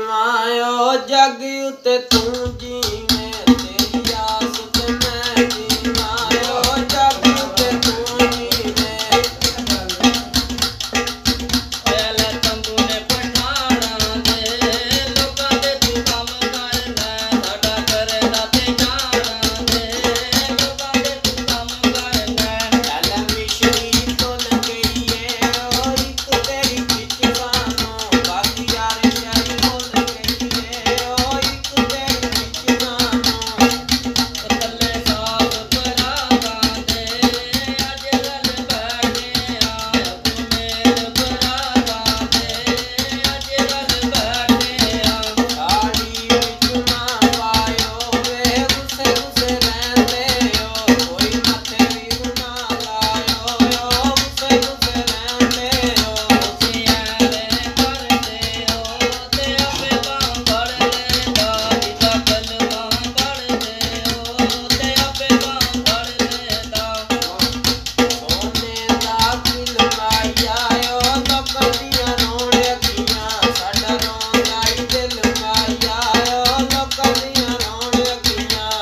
ਜੀਵਾਂ ਜਗ ਉਤੇ ਤੂੰ ਜੀਵੇਂ ਤੇਰੀ ਆਸ ਤੇ ਮੈਂ ਜੀਵਾਂ ਜਗ ਉਤੇ ਤੂੰ ਜੀਵੇਂ ਪਹਿਲੇ ਤੰਬੂ ਨੇ ਪਠਾਣਾ ਦੇ ਲੋਕਾਂ ਦੇ ਤੂੰ ਕੰਮ ਕਰਨਾ ਸਾਡਾ ਕਰਦਾ ਤੇ ਜਾਣਾ ਦੇ ਲੋਕਾਂ ਦੇ ਤੂੰ ਕੰਮ ਕਰਨਾ ਚੱਲ ਮਿਸ਼ਰੀ ਤੋਂ ਗਈਏ ਓ ਇੱਕ ਤੇਰੀ ਖਿੱਚਵਾਨੋਂ ਬਾਕੀ ਯਾਰ ਯਾਰੀ ਬੋਲ ਗਈਏ ਓ ਇੱਕ ਤੇਰੀ ਖਿੱਚਵਾਨੋਂ ਕੱਲੇ ਸਾਫ ਬਰਾਤਾਂ ਦੇ ਅੱਜ ਗੱਲ ਬੈਠੇ ਆ ਤੂੰ ਮੇਰੇ ਬਰਾਤਾਂ ਦੇ ਅੱਜ ਗੱਲ ਬੈਠੇ ਆ ਸਾੜੀ ਵਿੱਚ ਨਾ ਪਾਇਓ ਵੇ ਗੁੱਸੇ ਗੁੱਸੇ ਰਹਿੰਦੇ ਓ ਕੋਈ ਮੱਥੇ ਵੀ ਨਾ ਲਾਇਓ ਗੁੱਸੇ ਗੁੱਸੇ ਰਹਿੰਦੇ ਓ ਤੁਸੀਂ ਐਵੇਂ ਕਰਦੇ ਹੋ ਤੇ ਆਪੇ ਬਾਂਹ ਫੜ ਲੈਂਦਾ ਜਿੱਦਾਂ ਕਲਮਾਂ ਪੜ੍ਹਦੇ ਹੋ ਤੇ ਆਪੇ ਬਾਂਹ ਫੜ ਲੈਂਦਾ ਸੋਨੇ ਦਾ ਦਿਲ ਮਾਇਆ ਓ ਲੋਕਾਂ ਰੋਣ ਅੱਖੀਆਂ ਸਾਡਾ ਰੋਂਦਾ ਈ ਦਿਲ ਮਾਇਆ ਓ ਲੋਕਾਂ ਰੋਣ ਅੱਖੀਆਂ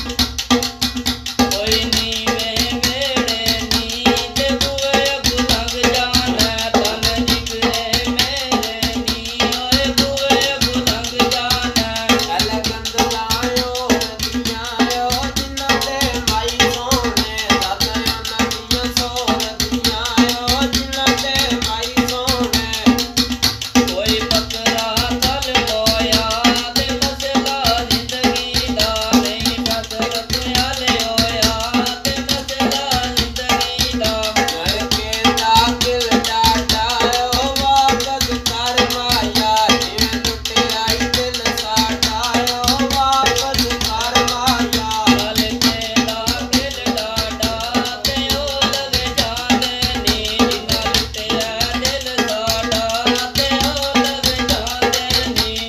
ਕੋਈ ਨੀਵੇਂ ਵੇੜੇ ਨੀ ਤੇ ਬੂਏ ਅੱਗੋਂ ਲੰਘ ਜਾਣਾ ਤਨ ਜਿਗਰੇ ਮੇਰੇ ਨੀ ਓਏ ਬੂਏ ਅੱਗੋਂ ਲੰਘ ਜਾਣਾ ਚੱਲ ਗੰਦਲਾਇਓ ਨਦੀਆਂ ਓ ਜਿਨ੍ਹਾਂ ਦੇ ਮਾਈ ਸੋਹਣੇ ਦਾਦਾ ਉਹਨਾਂ ਦੀਆਂ ਸੋਹਣੀਆਂ ਓ ਜਿਨ੍ਹਾਂ ਦੇ ਮਾਈ ਸੋਹਣੇ ਕੋਈ ਬੱਕਰਾ ਥਲ ਲੋਇਆ ਤੇ ਮਸਲਾ ਜ਼ਿੰਦਗੀ ਦਾ ਨਹੀਂ ਫਸਲ ਪਿਆਲੇ ਹੋਇਆ ਤੇ ਮਸਲਾ ਜ਼ਿੰਦਗੀ ਦਾ ਮਰ ਕੇ ਦਾ ਦਿਲ ਡਾਟਾ ਓ ਵਾਪਸ ਕਰ ਮਾਇਆ ਜਿਵੇਂ ਟੁੱਟਿਆ ਈ ਦਿਲ ਸਾਡਾ ਓ ਵਾਪਸ ਕਰ ਮਾਇਆ ਚੱਲ ਕੇ ਦਾ ਦਿਲ ਡਾਡਾ ਤੇ ਉਹ ਲਵੇ ਜਾਂਦੇ ਨੀ ਜਿੰਨਾ ਲੁੱਟਿਆ ਦਿਲ ਸਾਡਾ ਤੇ ਉਹ ਲਵੇ ਜਾਂਦੇ ਨੀ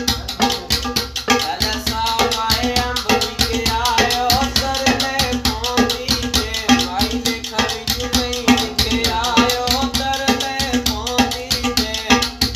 ਚੱਲ ਸਾਵਾਏ ਅੰਬ ਵਿਕਿਆ ਓ ਤਰਲੇ ਪੌਂਦੀ ਜੇ ਮਾਈ ਦੇ ਘਰ ਵਿੱਚ ਨਹੀਂ ਵਿਕਿਆ ਓ ਤਰਲੇ ਪੌਂਦੀ ਜੇ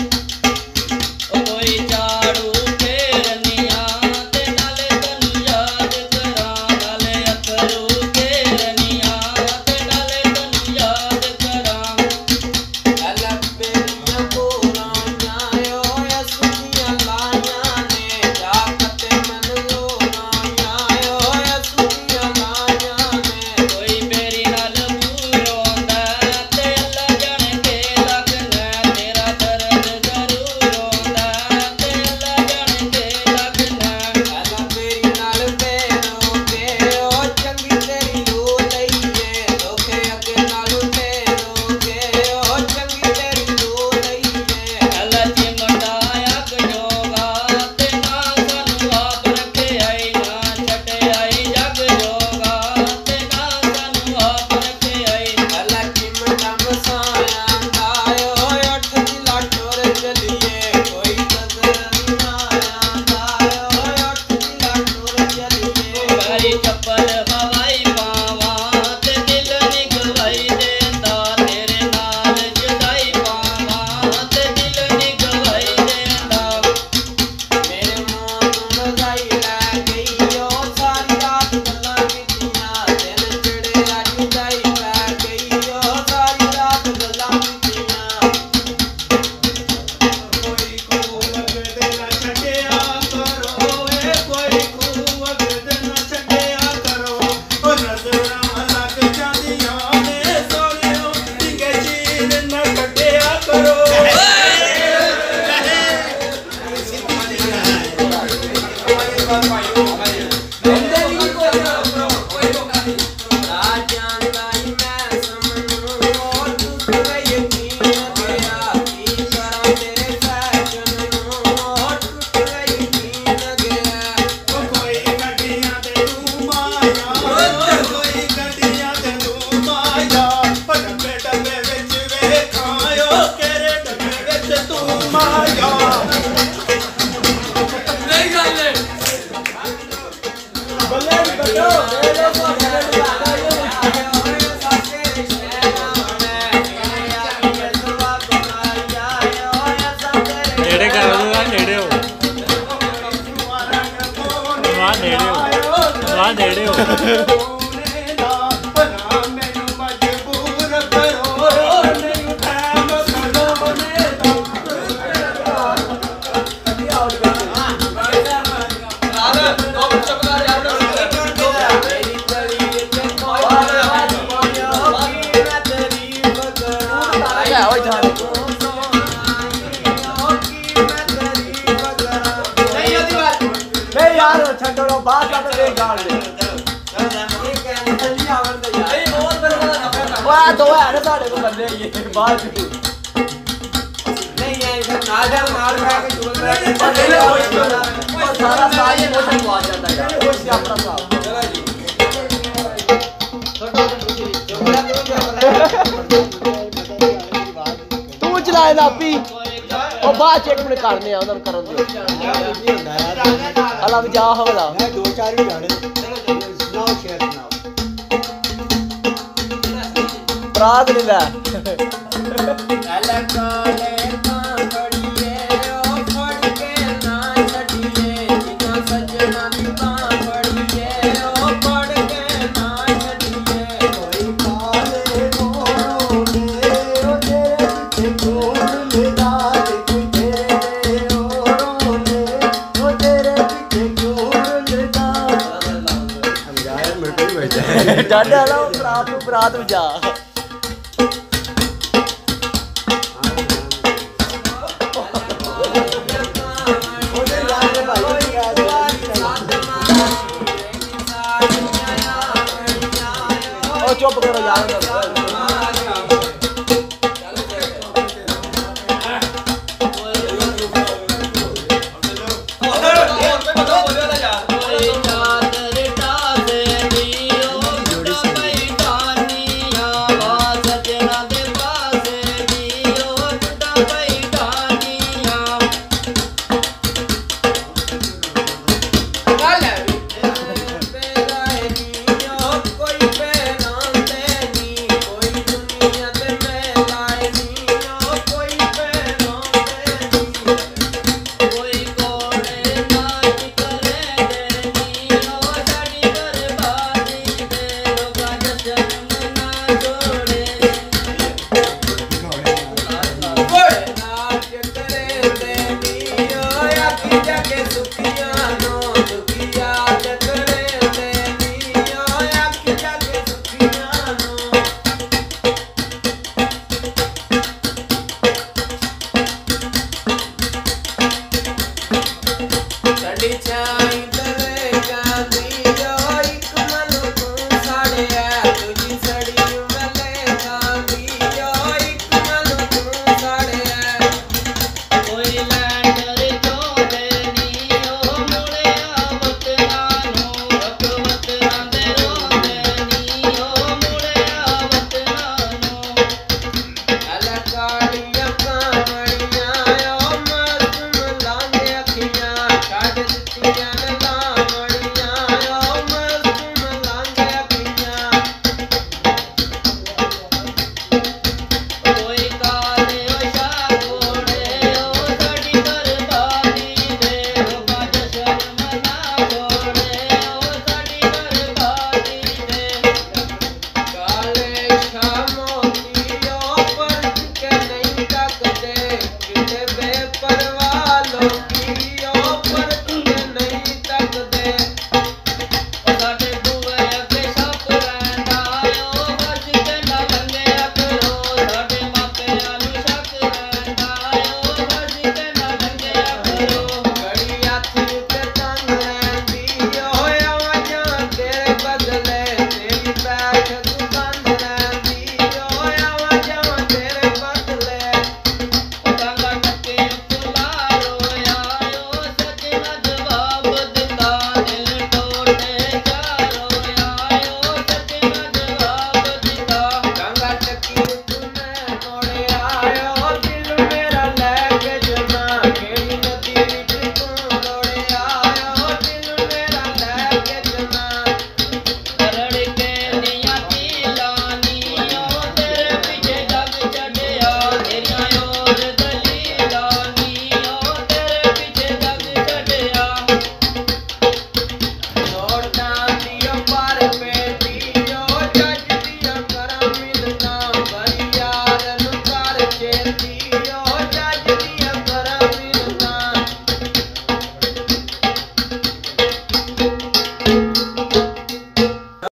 ਕੋਈ ਝਾੜੂ ਫੇਰਨੀਆਂ ਤੇ ਨਾਲੇ ਤੈਨੂੰ ਯਾਦ ਕਰਾਂ ਨਾਲੇ ਅੱਖਰੂ ਫੇਰਨੀਆਂ ਤੇ ਨਾਲੇ ਤੈਨੂੰ ਯਾਦ ਕਰਾਂ ਚੱਲ ਬੇਲੀਆਂ ਕੋਰਾਈਆਂ ਓ ਸੁਣੀਆਂ ਲਾਈਆਂ ਨੇ ਜਾ ਕਤੇ ਮਨ ਲੋਰਾਈਆਂ ਓ ਸੁਣੀਆਂ ਲਾਈਆਂ ਨੇ ਕੋਈ ਮੇਰੀ ਨਾਲ ਬੂਰੋਂਦਾ ਤੇ ਅੱਲਾ ਜਾਣੇ ਕੇ ਲੱਗਣਾ ਤੇਰਾ ਦਰਦ ਜ਼ਰੂਰ ਹੁੰਦਾ ਤੇ ਅੱਲਾ ਜਾਣੇ ਕੇ ਲੱਗਣਾ ਚੱਲ ਮੇਰੀ ਨਾਲ ਬੇਰੋਗੇ ਓ ਚੰਗੀ ਤੇਰੀ ਲੂ ਲਈਏ ਧੋਖੇ ਅੱਗੇ ਨਾਲੋਂ ਤੇਰੋਗੇ ਓ ਚੰਗੀ ਤੇਰੀ ਲੂ ਲਈਏ ਅੱਲਾ ਚਿਮਟਾ ਅੱਗ ਜੋਗਾ ਤੇ ਨਾ ਸਾਨੂੰ ਆਪ ਰੱਖਿਆ ਈ ਨਾ ਛੱਡਿਆ ਈ ਜਗ ਜੋਗਾ ਤੇ ਨਾ ਸਾਨੂੰ ਆਪ ਰੱਖਿਆ ਈ ਅੱਲਾ ਚਿਮਟਾ ਮਸਾਇਆ ਦਾ ਓ ਅੱਠ ਕਿਲਾ ਟੁਰ ਚਲੀਏ ਕੋਈ ਨਜ਼ਰ ਨਾ ਆਂਦਾ ਓ ਅੱਠ ਕਿਲਾ ਟੁਰ ਚਲੀਏ ਮੇਰੀ ਚੱਪਲ ਹਵਾਈ ਪਾਵਾਂ ਤੇ ਦਿਲ ਨੀ ਗਵਾਈ ਦੇਂਦਾ ਤੇਰੇ ਨਾਲ ਜੁਦਾਈ ਪਾਵਾਂ ਤੇ ਦਿਲ ਨੀ ਗਵਾਈ ਦੇਂਦਾ ਮੇਰੇ ਮੂੰਹ ਤੋਂ ਰਜ਼ਾਈ ਲੈ ਗਈ ਓ ਸਾਰੀ ਰਾਤ ਗੱਲਾਂ ਕੀਤੀਆਂ ਦਿਨ ਚੜਿਆ ਜੁਦਾਈ ਪੈ ਗਈ ਓ ਸਾਰੀ ਰਾਤ ਗੱਲਾਂ ਕੀਤੀਆਂ ਕੋਈ ਖੂਹ ਅਗਦੇ ਨਾ ਛੱਡਿਆ ਕਰੋ ਏ ਕੋਈ ਖੂਹ ਅਗਦੇ ਨਾ ਛੱਡਿਆ ਕਰੋ ਓ ਨਜ਼ਰਾਂ ਲੱਗ ਜਾਂਦੀਆਂ ਨੇ ਸੋਹਣਿਓ ਡਿੰਗੇ ਚੀਰ ਨਾ ਕੱਢਿਆ ਕਰੋ ਰਾਜਾਂ ਦਾ ਹੀ ਮੈਂ ਸਮਨੂੰ ਓ ਟੁੱਟ ਗਈ ਯਕੀਨ ਗਿਆ ਕੀ ਕਰਾਂ ਤੇਰੇ ਫੈਸ਼ਨ ਨੂੰ ਓ ਟੁੱਟ ਗਈ ਯਕੀਨ ਗਿਆ ਓ ਕੋਈ ਗੱਡੀਆਂ ਤੇ ਤੂੰ ਮਾਇਆ ਓ ਕੋਈ ਗੱਡੀਆਂ ਤੇ ਤੂੰ ਮਾਇਆ ਓ ਡੱਬੇ ਡੱਬੇ ਵਿੱਚ ਵੇਖਾਂ ਓ ਕਿਹੜੇ ਡੱਬੇ ਵਿੱਚ ਤੂੰ ਮਾਇਆ ਨਹੀਂ ਗੱਲ ਨੇੜੇ ਹੋ ਰੋਣੇ ਦਾ ਭਲਾ ਮੈਨੂੰ ਮਜਬੂਰ ਕਰੋ ਨਹੀਂ ਟਾਈਮ ਖਲੋਣੇ ਦਾ ਨਹੀਂ ਯਾਰ ਛੱਡੋ ਬਾਹਰ ਕੱਢ ਦੇ ਗਾਲ ਦੇ ਉਹ ਦੋ ਹੈ ਨਾ ਸਾਡੇ ਕੋਲ ਬੰਦੇ ਇਹ ਬਾਹਰ ਸਾਰਾ ਸਾਲ ਹੀ ਮੋਟਰ ਪਵਾ ਜਾਂਦਾ ਯਾਰ ਉਹ ਆਪਣਾ ਸਾਲ ਤੂੰ ਚਲਾਏ ਨਾ ਆਪੀ ਉਹ ਬਾਅਦ ਚ ਇੱਕ ਮਿੰਟ ਕਰਨੇ ਆ ਉਹਨਾਂ ਨੂੰ ਕਰਨ ਦਿਓ ਅਲੱਗ ਜਾ ਹਵਲਾ ਮੈਂ ਦੋ ਚਾਰ ਵੀ ਜਾਣੇ ਸੁਣਾਓ ਸ਼ੇਰ ਸੁਣਾਓ ਬਰਾਤ ਨਹੀਂ ਲੈ ਡਾਡਾ ਲਾ ਬਰਾਤ ਨੂੰ ਜਾ ਉਹ ਚੁੱਪ ਕਰੋ ਯਾਰ